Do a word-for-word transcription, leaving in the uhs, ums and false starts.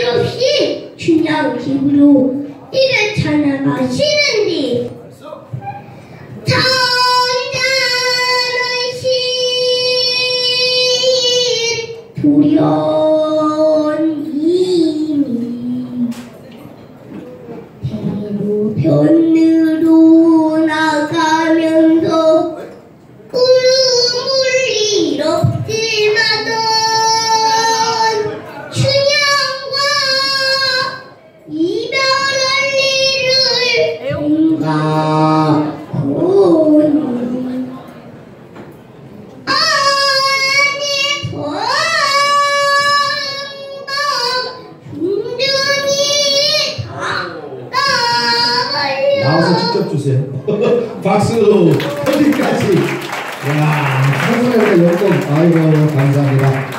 없이 춘향 집으로 이래 찾아가시는디 천자의 시인 돌연이니 대로변으로 나가면서 구름을 이롭지마던 춘향과 이별할 일을 생각하니 아니 번방 중전이 당당하여 나와서 직접 주세요. 박수. 어디까지? 야, 청소년의 연금. 아이고, 감사합니다.